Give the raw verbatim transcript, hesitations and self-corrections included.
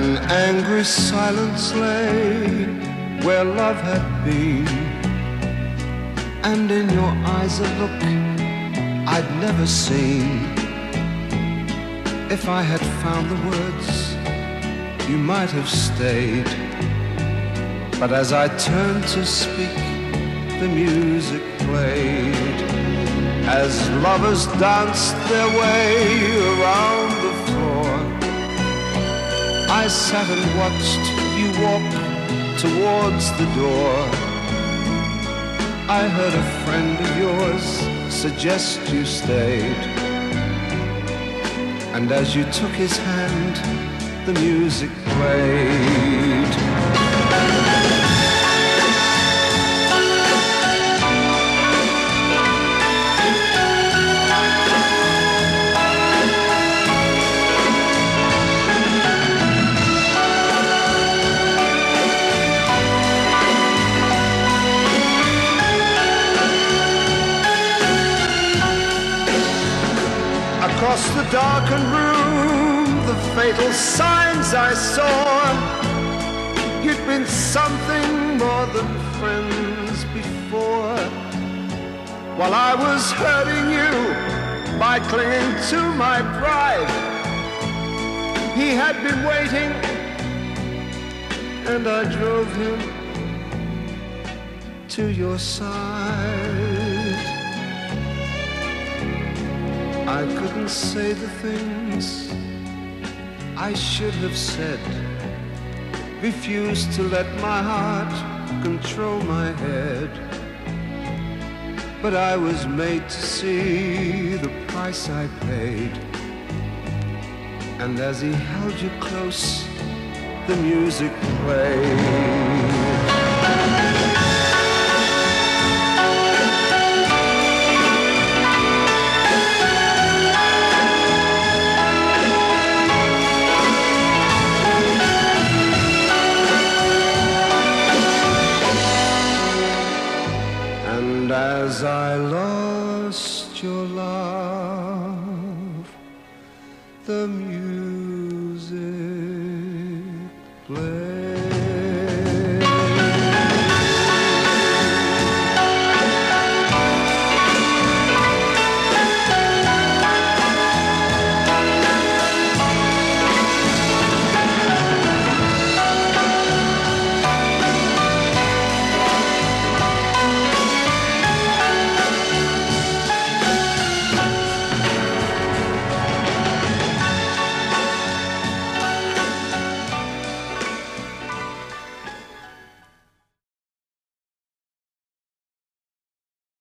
An angry silence lay where love had been, and in your eyes a look I'd never seen. If I had found the words, you might have stayed. But as I turned to speak, the music played. As lovers danced their way around the floor, I sat and watched you walk towards the door. I heard a friend of yours suggest you stayed, and as you took his hand, the music played. Across the darkened room, the fatal signs I saw. You'd been something more than friends before. While I was hurting you by clinging to my pride, he had been waiting, and I drove him to your side. I couldn't say the things I should have said, refused to let my heart control my head. But I was made to see the price I paid, and as he held you close, the music played. And as I lost your love, the music